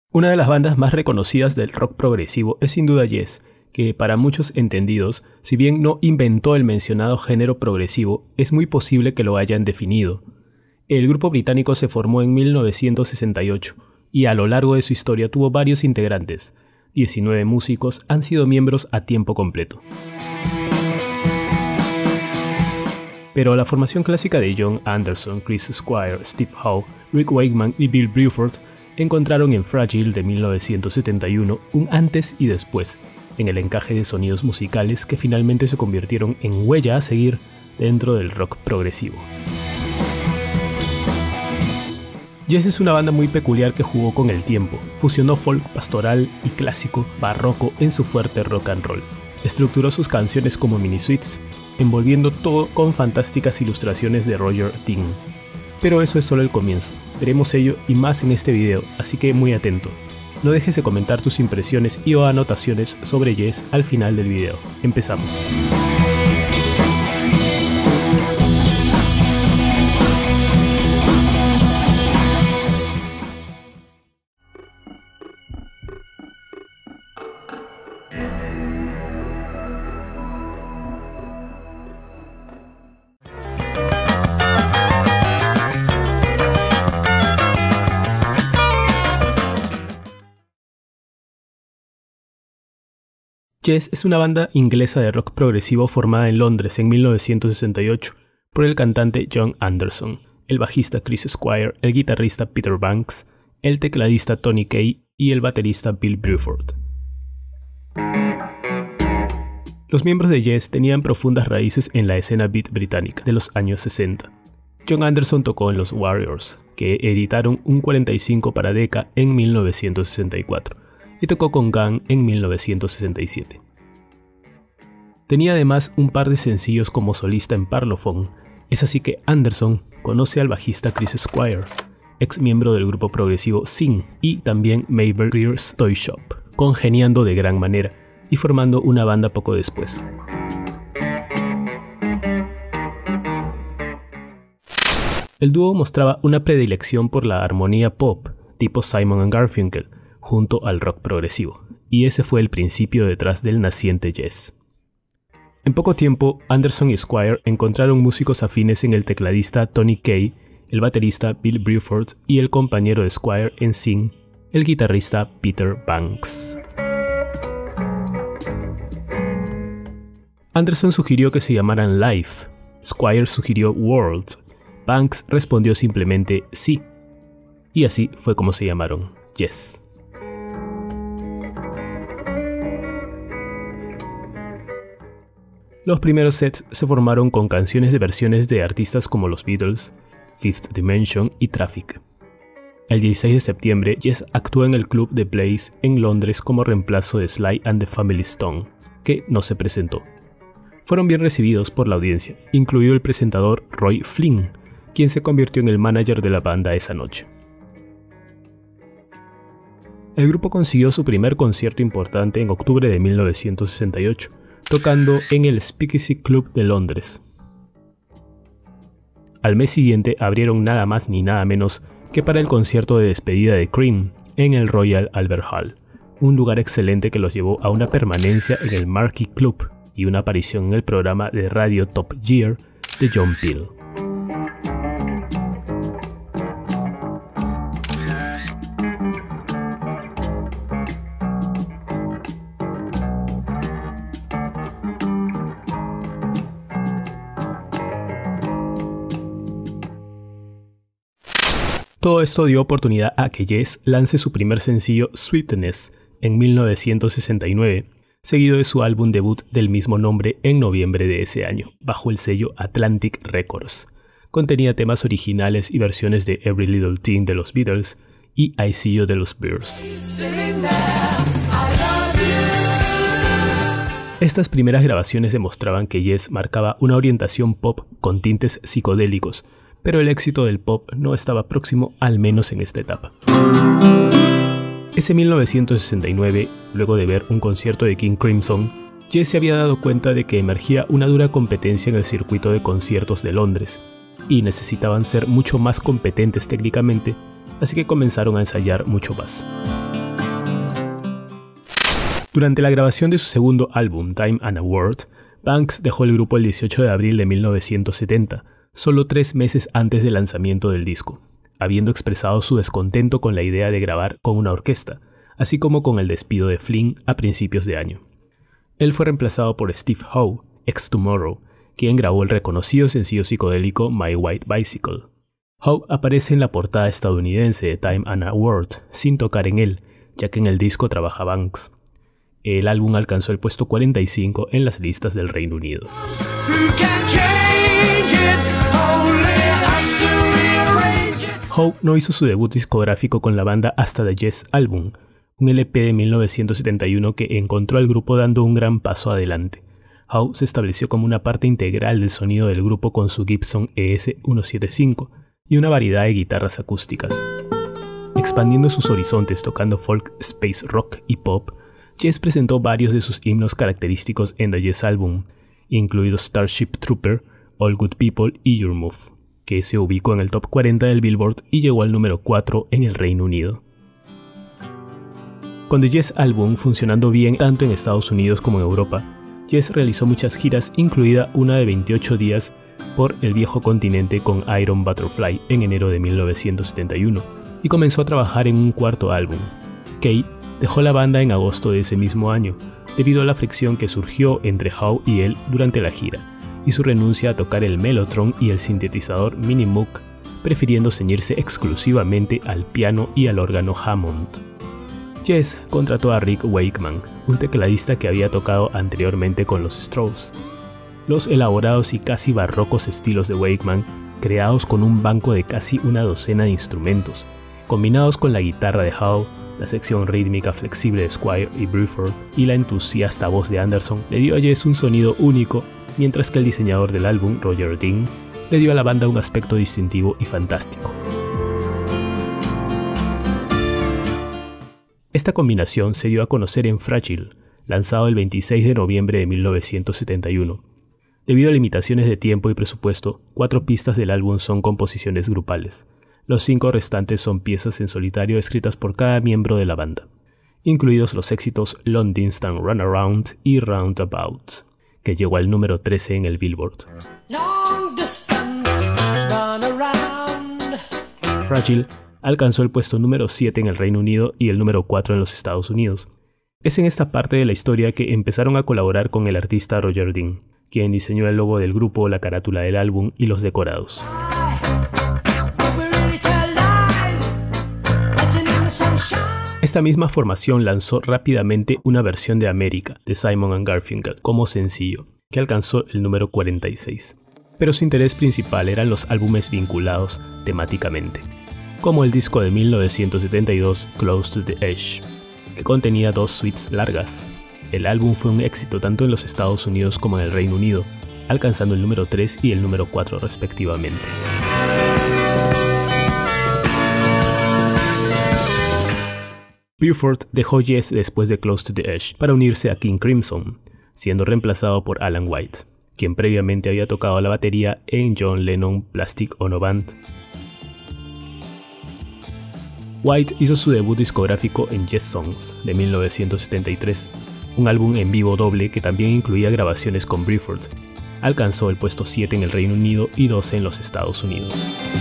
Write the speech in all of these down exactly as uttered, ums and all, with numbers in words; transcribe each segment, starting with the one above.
Una de las bandas más reconocidas del rock progresivo es sin duda Yes, que para muchos entendidos, si bien no inventó el mencionado género progresivo, es muy posible que lo hayan definido. El grupo británico se formó en mil novecientos sesenta y ocho y a lo largo de su historia tuvo varios integrantes. diecinueve músicos han sido miembros a tiempo completo. Pero la formación clásica de Jon Anderson, Chris Squire, Steve Howe, Rick Wakeman y Bill Bruford encontraron en Fragile de mil novecientos setenta y uno un antes y después en el encaje de sonidos musicales que finalmente se convirtieron en huella a seguir dentro del rock progresivo. Yes es una banda muy peculiar que jugó con el tiempo, fusionó folk pastoral y clásico barroco en su fuerte rock and roll. Estructuró sus canciones como mini suites, envolviendo todo con fantásticas ilustraciones de Roger Dean. Pero eso es solo el comienzo, veremos ello y más en este video, así que muy atento. No dejes de comentar tus impresiones y o anotaciones sobre Yes al final del video. Empezamos. Yes es una banda inglesa de rock progresivo formada en Londres en mil novecientos sesenta y ocho por el cantante Jon Anderson, el bajista Chris Squire, el guitarrista Peter Banks, el tecladista Tony Kaye y el baterista Bill Bruford. Los miembros de Yes tenían profundas raíces en la escena beat británica de los años sesenta. Jon Anderson tocó en los Warriors, que editaron un cuarenta y cinco para Decca en mil novecientos sesenta y cuatro. Y tocó con Gun en mil novecientos sesenta y siete. Tenía además un par de sencillos como solista en Parlophone, es así que Anderson conoce al bajista Chris Squire, ex miembro del grupo progresivo Sing, y también Mabel Greer's Toy Shop, congeniando de gran manera y formando una banda poco después. El dúo mostraba una predilección por la armonía pop, tipo Simon and Garfunkel, junto al rock progresivo, y ese fue el principio detrás del naciente Yes. En poco tiempo, Anderson y Squire encontraron músicos afines en el tecladista Tony Kaye, el baterista Bill Bruford y el compañero de Squire en Sing, el guitarrista Peter Banks. Anderson sugirió que se llamaran Life, Squire sugirió World, Banks respondió simplemente sí, y así fue como se llamaron, Yes. Los primeros sets se formaron con canciones de versiones de artistas como los Beatles, Fifth Dimension y Traffic. El dieciséis de septiembre, Yes actuó en el club The Blaze en Londres como reemplazo de Sly and the Family Stone, que no se presentó. Fueron bien recibidos por la audiencia, incluido el presentador Roy Flynn, quien se convirtió en el manager de la banda esa noche. El grupo consiguió su primer concierto importante en octubre de mil novecientos sesenta y ocho, tocando en el Speakeasy Club de Londres. Al mes siguiente abrieron nada más ni nada menos que para el concierto de despedida de Cream en el Royal Albert Hall, un lugar excelente que los llevó a una permanencia en el Marquee Club y una aparición en el programa de radio Top Gear de John Peel. Todo esto dio oportunidad a que Yes lance su primer sencillo Sweetness en mil novecientos sesenta y nueve, seguido de su álbum debut del mismo nombre en noviembre de ese año, bajo el sello Atlantic Records. Contenía temas originales y versiones de Every Little Thing de los Beatles y I See You de los Bears. Estas primeras grabaciones demostraban que Yes marcaba una orientación pop con tintes psicodélicos, pero el éxito del pop no estaba próximo, al menos en esta etapa. Ese mil novecientos sesenta y nueve, luego de ver un concierto de King Crimson, Yes se había dado cuenta de que emergía una dura competencia en el circuito de conciertos de Londres, y necesitaban ser mucho más competentes técnicamente, así que comenzaron a ensayar mucho más. Durante la grabación de su segundo álbum, Time and a Word, Banks dejó el grupo el dieciocho de abril de mil novecientos setenta, solo tres meses antes del lanzamiento del disco, habiendo expresado su descontento con la idea de grabar con una orquesta, así como con el despido de Flynn a principios de año. Él fue reemplazado por Steve Howe, ex Tomorrow, quien grabó el reconocido sencillo psicodélico My White Bicycle. Howe aparece en la portada estadounidense de Time and a Word, sin tocar en él, ya que en el disco trabaja Banks. El álbum alcanzó el puesto cuarenta y cinco en las listas del Reino Unido. Howe no hizo su debut discográfico con la banda hasta The Yes Album, un L P de mil novecientos setenta y uno que encontró al grupo dando un gran paso adelante. Howe se estableció como una parte integral del sonido del grupo con su Gibson E S ciento setenta y cinco y una variedad de guitarras acústicas. Expandiendo sus horizontes tocando folk, space rock y pop, Yes presentó varios de sus himnos característicos en The Yes Album, incluidos Starship Trooper, All Good People y Your Move, que se ubicó en el top cuarenta del Billboard y llegó al número cuatro en el Reino Unido. Con The Yes Album funcionando bien tanto en Estados Unidos como en Europa, Yes realizó muchas giras, incluida una de veintiocho días por el viejo continente con Iron Butterfly en enero de mil novecientos setenta y uno, y comenzó a trabajar en un cuarto álbum. Kay dejó la banda en agosto de ese mismo año, debido a la fricción que surgió entre Howe y él durante la gira, y su renuncia a tocar el Mellotron y el sintetizador Mini Moog, prefiriendo ceñirse exclusivamente al piano y al órgano Hammond. Yes contrató a Rick Wakeman, un tecladista que había tocado anteriormente con los Strokes. Los elaborados y casi barrocos estilos de Wakeman, creados con un banco de casi una docena de instrumentos, combinados con la guitarra de Howe, la sección rítmica flexible de Squire y Bruford y la entusiasta voz de Anderson, le dio a Yes un sonido único, mientras que el diseñador del álbum, Roger Dean, le dio a la banda un aspecto distintivo y fantástico. Esta combinación se dio a conocer en Fragile, lanzado el veintiséis de noviembre de mil novecientos setenta y uno. Debido a limitaciones de tiempo y presupuesto, cuatro pistas del álbum son composiciones grupales. Los cinco restantes son piezas en solitario escritas por cada miembro de la banda, incluidos los éxitos Long Distance Runaround y Roundabout, que llegó al número trece en el Billboard. Fragile alcanzó el puesto número siete en el Reino Unido y el número cuatro en los Estados Unidos. Es en esta parte de la historia que empezaron a colaborar con el artista Roger Dean, quien diseñó el logo del grupo, la carátula del álbum y los decorados. Esta misma formación lanzó rápidamente una versión de América de Simon and Garfunkel como sencillo, que alcanzó el número cuarenta y seis. Pero su interés principal eran los álbumes vinculados temáticamente, como el disco de mil novecientos setenta y dos Close to the Edge, que contenía dos suites largas. El álbum fue un éxito tanto en los Estados Unidos como en el Reino Unido, alcanzando el número tres y el número cuatro respectivamente. Bruford dejó Yes después de Close to the Edge para unirse a King Crimson, siendo reemplazado por Alan White, quien previamente había tocado la batería en John Lennon Plastic Ono Band. White hizo su debut discográfico en Yes Songs de mil novecientos setenta y tres, un álbum en vivo doble que también incluía grabaciones con Bruford. Alcanzó el puesto siete en el Reino Unido y doce en los Estados Unidos.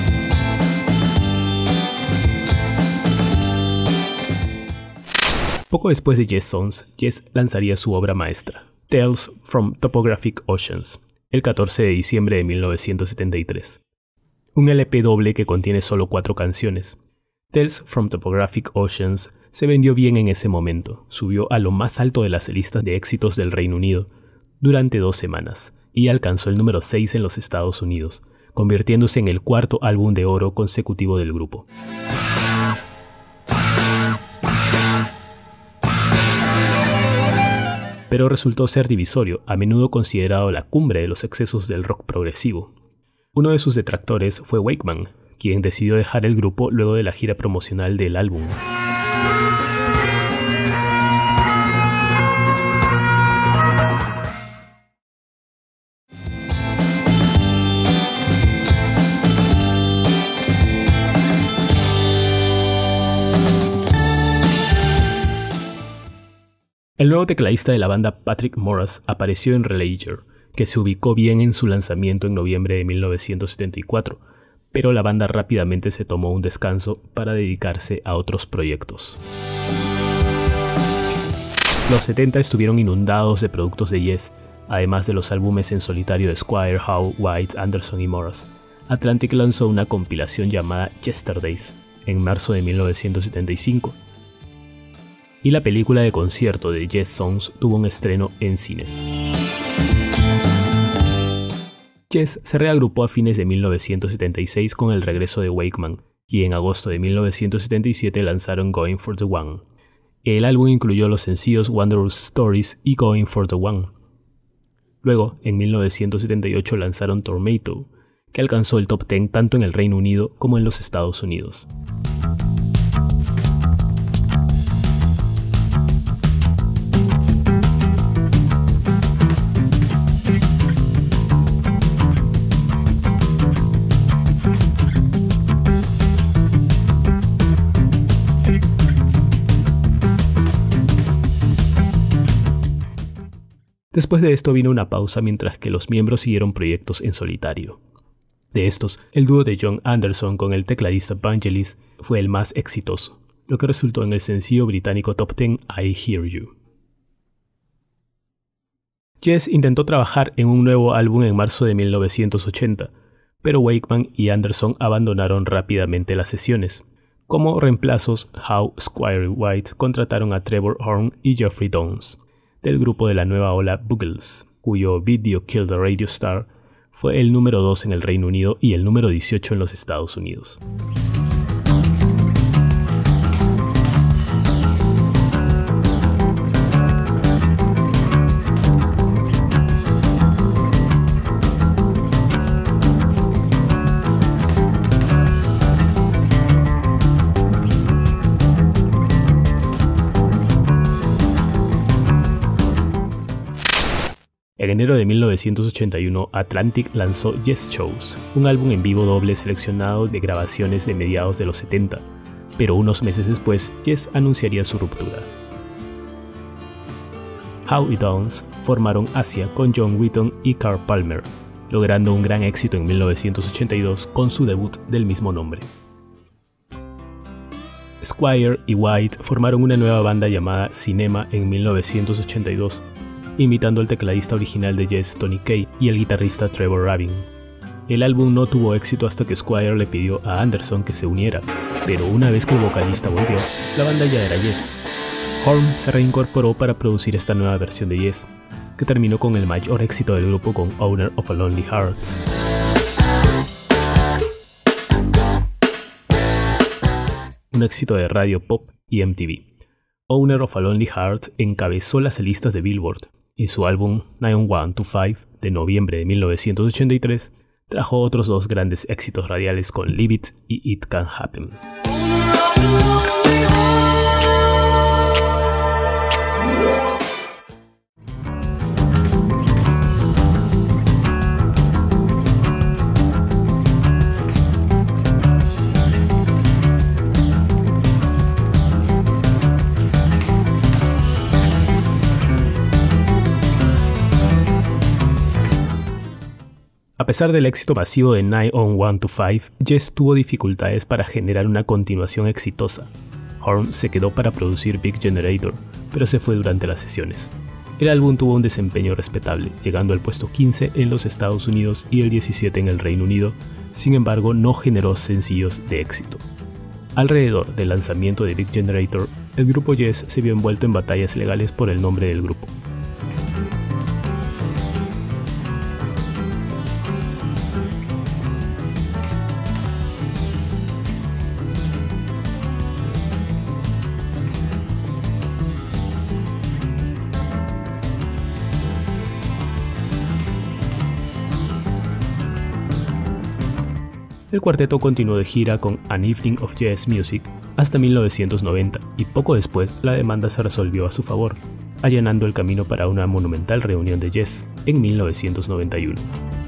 Poco después de Yes Songs, Yes lanzaría su obra maestra, Tales from Topographic Oceans, el catorce de diciembre de mil novecientos setenta y tres. Un L P doble que contiene solo cuatro canciones. Tales from Topographic Oceans se vendió bien en ese momento, subió a lo más alto de las listas de éxitos del Reino Unido durante dos semanas y alcanzó el número seis en los Estados Unidos, convirtiéndose en el cuarto álbum de oro consecutivo del grupo. Pero resultó ser divisorio, a menudo considerado la cumbre de los excesos del rock progresivo. Uno de sus detractores fue Wakeman, quien decidió dejar el grupo luego de la gira promocional del álbum. El nuevo tecladista de la banda, Patrick Moraz, apareció en Relayer, que se ubicó bien en su lanzamiento en noviembre de mil novecientos setenta y cuatro, pero la banda rápidamente se tomó un descanso para dedicarse a otros proyectos. Los setenta estuvieron inundados de productos de Yes, además de los álbumes en solitario de Squire, Howe, White, Anderson y Moraz. Atlantic lanzó una compilación llamada Yesterdays en marzo de mil novecientos setenta y cinco, y la película de concierto de Yes Songs tuvo un estreno en cines. Yes se reagrupó a fines de mil novecientos setenta y seis con el regreso de Wakeman, y en agosto de mil novecientos setenta y siete lanzaron Going for the One. El álbum incluyó los sencillos Wondrous Stories y Going for the One. Luego, en mil novecientos setenta y ocho lanzaron Tomato, que alcanzó el top diez tanto en el Reino Unido como en los Estados Unidos. Después de esto vino una pausa mientras que los miembros siguieron proyectos en solitario. De estos, el dúo de Jon Anderson con el tecladista Vangelis fue el más exitoso, lo que resultó en el sencillo británico top diez I Hear You. Yes intentó trabajar en un nuevo álbum en marzo de mil novecientos ochenta, pero Wakeman y Anderson abandonaron rápidamente las sesiones. Como reemplazos, Howe, Squire y White contrataron a Trevor Horn y Geoffrey Downes, del grupo de la nueva ola Buggles, cuyo video Kill the Radio Star fue el número dos en el Reino Unido y el número dieciocho en los Estados Unidos. En enero de mil novecientos ochenta y uno, Atlantic lanzó Yes Shows, un álbum en vivo doble seleccionado de grabaciones de mediados de los setenta, pero unos meses después, Yes anunciaría su ruptura. Howe y Downes formaron Asia con John Wetton y Carl Palmer, logrando un gran éxito en mil novecientos ochenta y dos con su debut del mismo nombre. Squire y White formaron una nueva banda llamada Cinema en mil novecientos ochenta y dos, imitando al tecladista original de Yes, Tony Kaye, y el guitarrista Trevor Rabin. El álbum no tuvo éxito hasta que Squire le pidió a Anderson que se uniera, pero una vez que el vocalista volvió, la banda ya era Yes. Horn se reincorporó para producir esta nueva versión de Yes, que terminó con el mayor éxito del grupo con Owner of a Lonely Heart. Un éxito de radio pop y M T V. Owner of a Lonely Heart encabezó las listas de Billboard, y su álbum nine one two five de noviembre de mil novecientos ochenta y tres trajo otros dos grandes éxitos radiales con Leave It y It Can Happen. A pesar del éxito masivo de nine one two five, Yes tuvo dificultades para generar una continuación exitosa. Horn se quedó para producir Big Generator, pero se fue durante las sesiones. El álbum tuvo un desempeño respetable, llegando al puesto quince en los Estados Unidos y el diecisiete en el Reino Unido, sin embargo no generó sencillos de éxito. Alrededor del lanzamiento de Big Generator, el grupo Yes se vio envuelto en batallas legales por el nombre del grupo. El cuarteto continuó de gira con An Evening of Jazz Music hasta mil novecientos noventa, y poco después la demanda se resolvió a su favor, allanando el camino para una monumental reunión de Yes en mil novecientos noventa y uno.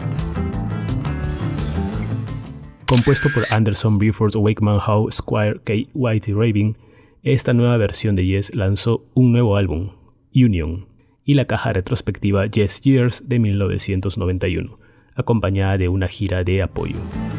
Compuesto por Anderson, Bruford, Wakeman, Howe, Squire, Kaye, White y Rabin, esta nueva versión de Yes lanzó un nuevo álbum, Union, y la caja retrospectiva Yes Years de mil novecientos noventa y uno, acompañada de una gira de apoyo.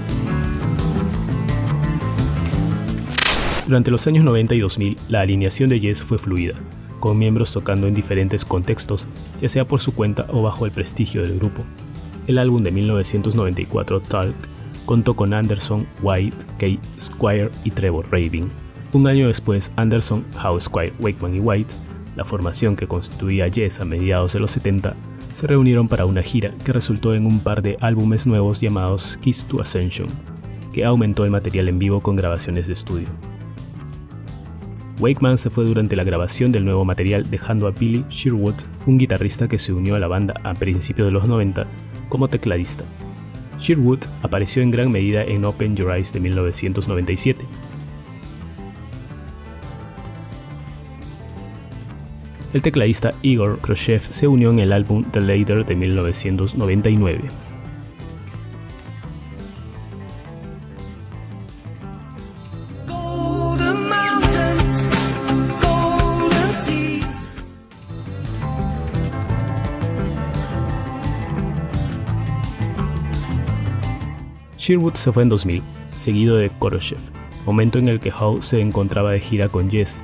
Durante los años noventa y dos mil, la alineación de Yes fue fluida, con miembros tocando en diferentes contextos, ya sea por su cuenta o bajo el prestigio del grupo. El álbum de mil novecientos noventa y cuatro, Talk, contó con Anderson, White, Kay, Squire y Trevor Rabin. Un año después, Anderson, Howe, Squire, Wakeman y White, la formación que constituía Yes a mediados de los setenta, se reunieron para una gira que resultó en un par de álbumes nuevos llamados Keys to Ascension, que aumentó el material en vivo con grabaciones de estudio. Wakeman se fue durante la grabación del nuevo material, dejando a Billy Sherwood, un guitarrista que se unió a la banda a principios de los noventa, como tecladista. Sherwood apareció en gran medida en Open Your Eyes de mil novecientos noventa y siete. El tecladista Igor Khrushchev se unió en el álbum The Ladder de mil novecientos noventa y nueve. Sherwood se fue en dos mil, seguido de Khrushchev, momento en el que Howe se encontraba de gira con Yes.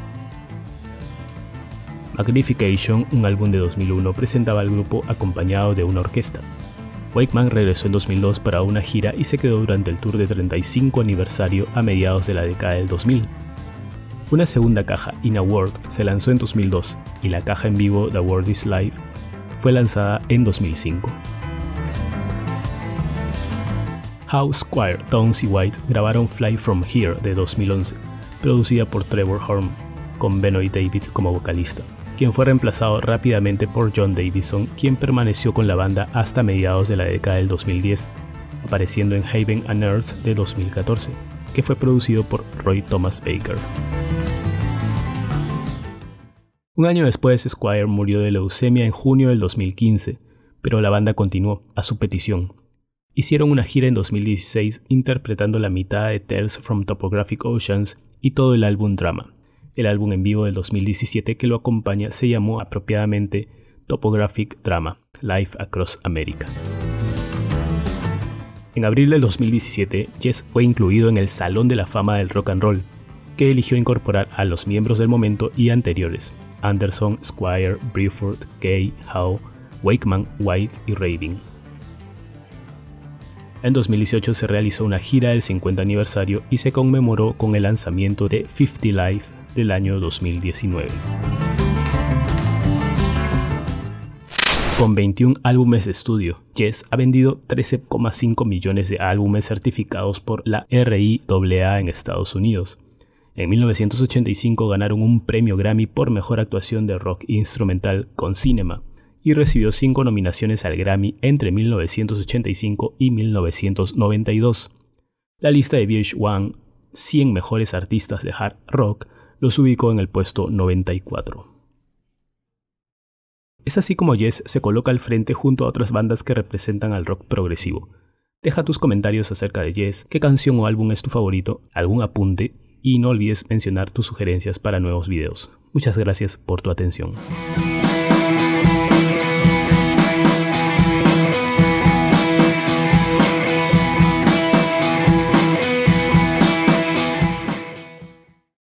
Magnification, un álbum de dos mil uno, presentaba al grupo acompañado de una orquesta. Wakeman regresó en dos mil dos para una gira y se quedó durante el tour de treinta y cinco aniversario a mediados de la década del dos mil. Una segunda caja, In a World, se lanzó en dos mil dos y la caja en vivo The World is Live fue lanzada en dos mil cinco. Howe, Squire, Townes y White grabaron Fly From Here de dos mil once, producida por Trevor Horn, con Benoit David como vocalista, quien fue reemplazado rápidamente por John Davison, quien permaneció con la banda hasta mediados de la década del dos mil diez, apareciendo en Heaven and Earth de dos mil catorce, que fue producido por Roy Thomas Baker. Un año después, Squire murió de leucemia en junio del dos mil quince, pero la banda continuó, a su petición. Hicieron una gira en dos mil dieciséis interpretando la mitad de Tales from Topographic Oceans y todo el álbum Drama. El álbum en vivo del dos mil diecisiete que lo acompaña se llamó apropiadamente Topographic Drama, Live Across America. En abril del dos mil diecisiete, Yes fue incluido en el Salón de la Fama del Rock and Roll, que eligió incorporar a los miembros del momento y anteriores: Anderson, Squire, Bruford, Kay, Howe, Wakeman, White y Rabin. En dos mil dieciocho se realizó una gira del cincuenta aniversario y se conmemoró con el lanzamiento de cincuenta Live del año dos mil diecinueve. Con veintiún álbumes de estudio, Yes ha vendido trece coma cinco millones de álbumes certificados por la R I A A en Estados Unidos. En mil novecientos ochenta y cinco ganaron un premio Grammy por mejor actuación de rock instrumental con Cinema, y recibió cinco nominaciones al Grammy entre mil novecientos ochenta y cinco y mil novecientos noventa y dos. La lista de V H uno cien mejores artistas de hard rock los ubicó en el puesto noventa y cuatro. Es así como Yes se coloca al frente junto a otras bandas que representan al rock progresivo. Deja tus comentarios acerca de Yes, qué canción o álbum es tu favorito, algún apunte, y no olvides mencionar tus sugerencias para nuevos videos. Muchas gracias por tu atención.